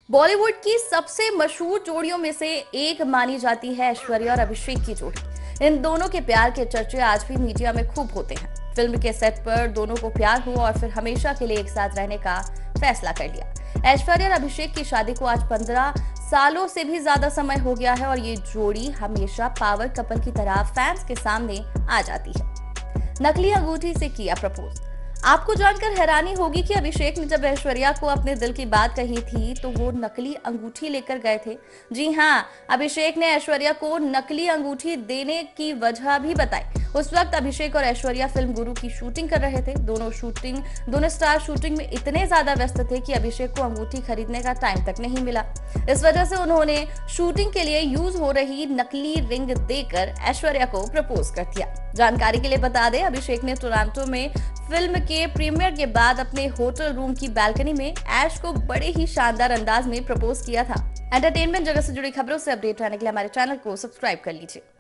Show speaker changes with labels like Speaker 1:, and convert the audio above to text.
Speaker 1: बॉलीवुड की सबसे मशहूर जोड़ियों में से एक मानी जाती है ऐश्वर्या और अभिषेक की जोड़ी। इन दोनों के प्यार के चर्चे आज भी मीडिया में खूब होते हैं। फिल्म के सेट पर दोनों को प्यार हुआ और फिर हमेशा के लिए एक साथ रहने का फैसला कर लिया। ऐश्वर्या और अभिषेक की शादी को आज 15 सालों से भी ज्यादा समय हो गया है और ये जोड़ी हमेशा पावर कपल की तरह फैंस के सामने आ जाती है। नकली अंगूठी से किया प्रपोज। आपको जानकर हैरानी होगी कि अभिषेक ने जब ऐश्वर्या को अपने दिल की बात कही थी तो वो नकली अंगूठी लेकर गए थे। जी हाँ, अभिषेक ने ऐश्वर्या को नकली अंगूठी देने की वजह भी बताई। उस वक्त अभिषेक और ऐश्वर्या फिल्म गुरु की शूटिंग कर रहे थे। दोनों स्टार शूटिंग में इतने ज्यादा व्यस्त थे कि अभिषेक को अंगूठी खरीदने का टाइम तक नहीं मिला। इस वजह से उन्होंने शूटिंग के लिए यूज हो रही नकली रिंग देकर ऐश्वर्या को प्रपोज कर दिया। जानकारी के लिए बता दें, अभिषेक ने टोरंटो में फिल्म के प्रीमियर के बाद अपने होटल रूम की बालकनी में ऐश को बड़े ही शानदार अंदाज में प्रपोज किया था। एंटरटेनमेंट जगत से जुड़ी खबरों से अपडेट रहने के लिए हमारे चैनल को सब्सक्राइब कर लीजिए।